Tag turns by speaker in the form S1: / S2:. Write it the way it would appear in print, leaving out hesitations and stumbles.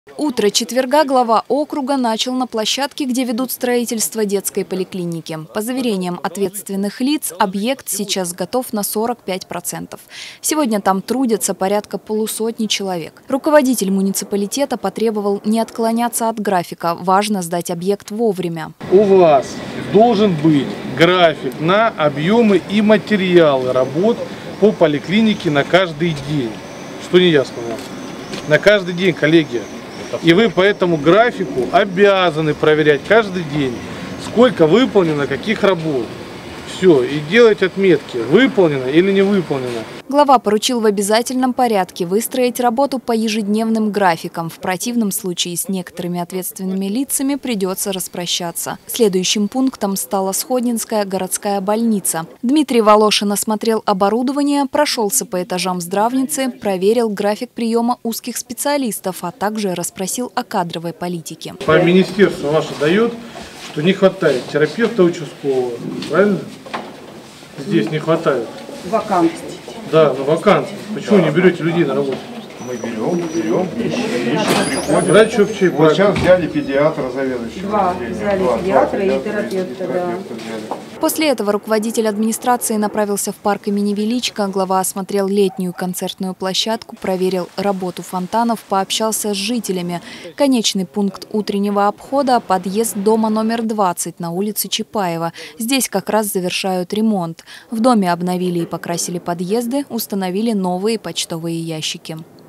S1: Утро четверга глава округа начал на площадке, где ведут строительство детской поликлиники. По заверениям ответственных лиц, объект сейчас готов на 45%. Сегодня там трудятся порядка полусотни человек. Руководитель муниципалитета потребовал не отклоняться от графика. Важно сдать объект вовремя.
S2: У вас должен быть график на объемы и материалы работ по поликлинике на каждый день. Что не я сказал? На каждый день, коллеги. И вы по этому графику обязаны проверять каждый день, сколько выполнено каких работ. Все, и делать отметки, выполнено или не выполнено.
S1: Глава поручил в обязательном порядке выстроить работу по ежедневным графикам. В противном случае с некоторыми ответственными лицами придется распрощаться. Следующим пунктом стала Сходнинская городская больница. Дмитрий Волошин осмотрел оборудование, прошелся по этажам здравницы, проверил график приема узких специалистов, а также расспросил о кадровой политике.
S2: По министерству ваше дает, что не хватает терапевта участкового, правильно? Здесь не хватает.
S3: Вакансий.
S2: Да, но вакансий. Почему не берете людей на работу?
S4: Мы берем, приходят.
S2: Врач-общий.
S4: Вот сейчас взяли педиатра заведующего.
S3: Два взяли педиатра и терапевта, да.
S1: После этого руководитель администрации направился в парк имени Величко. Глава осмотрел летнюю концертную площадку, проверил работу фонтанов, пообщался с жителями. Конечный пункт утреннего обхода – подъезд дома номер 20 на улице Чапаева. Здесь как раз завершают ремонт. В доме обновили и покрасили подъезды, установили новые почтовые ящики.